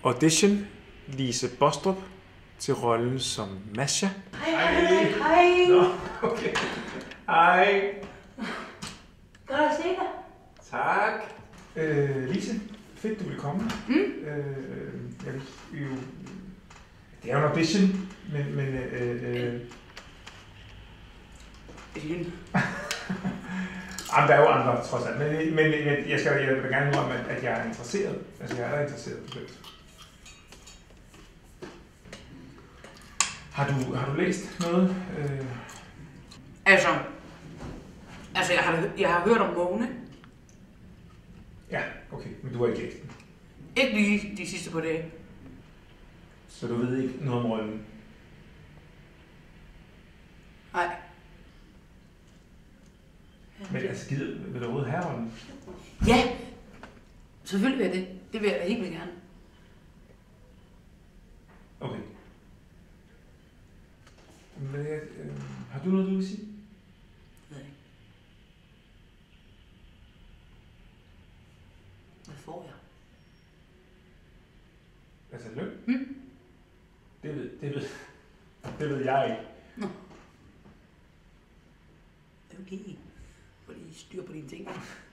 Audition Lise Baastrup til rollen som Masha. Hej. Nå, okay. Hej. Godt at se dig. Tak. Lise, fedt du vil komme. Jeg vil jo... Det er jo en audition, men Jamen, der er jo andre, trods alt. Men jeg vil gerne høre om, at jeg er interesseret. Altså, jeg er da interesseret på det. Har du læst noget? Altså, jeg har hørt om Mågne. Ja, okay. Men du har ikke læst den? Ikke lige de sidste par dage. Så du ved ikke noget om rollen? Nej. Men altså, vil du overhovedet have rollen? Ja, selvfølgelig vil jeg det. Det vil jeg da helt vildt gerne. Okay. Men, har du noget, du vil sige? Nej. Hvad får jeg? Altså løn? Det ved jeg ikke. Nå. Okay. Fordi styr på dine ting.